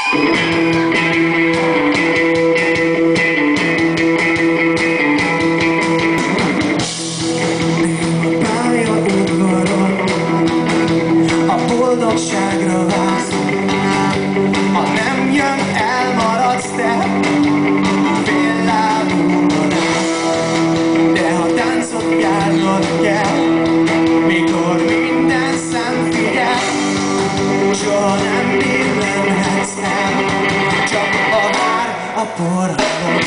boldogságra vársz. Ha nem jön, elmaradsz te, féllábúban áll. De ha táncot járnod kell, mikor minden szem figyel, soha nem billenhetsz el, csak a vár a porhalom.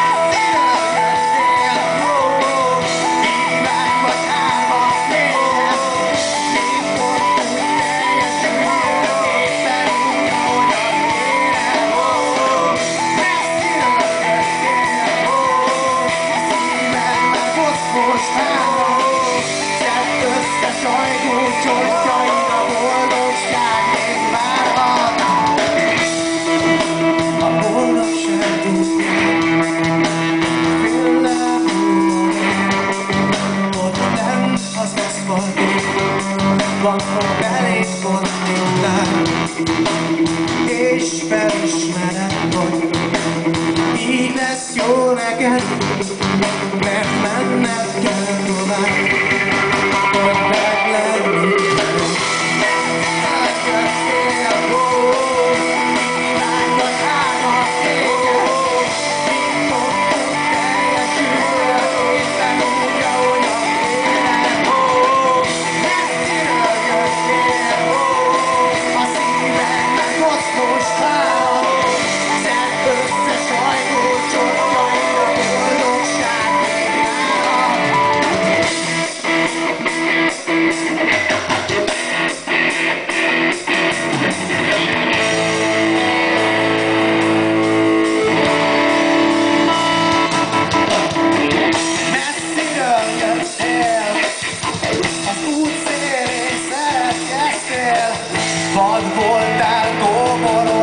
Van, ha beléd fordítál, és felismered, hogy így lesz jó neked, mert menned kell tovább, hogy meglenni. Vad voltál, kóboroltál,